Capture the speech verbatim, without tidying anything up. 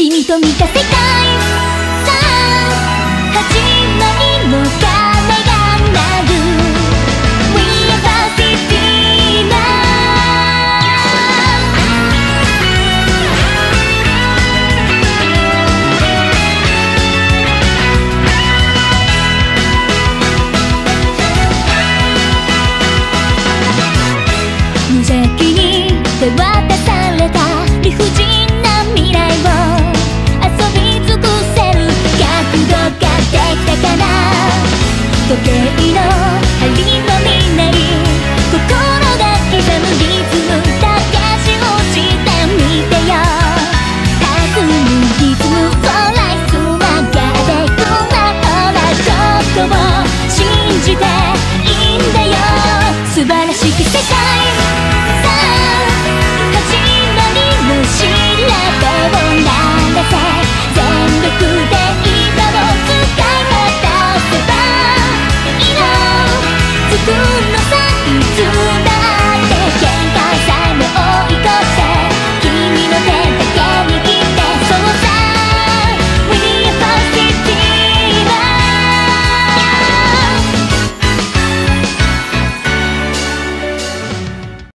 君と見た世界さあ始まりの鐘が鳴る We are Pasadena 無邪気に手渡された理不尽な未来を遊び尽くせる覚悟ができたかな。時計の針のみない心が刻むリズムだけ信じてみてよ。弾むリズムをライス曲がってくな。ほらちょっとを信じていいんだよ。素晴らしき世界さあ始まりの調べを鳴らせ。全力で今を使い果たせばいいの作る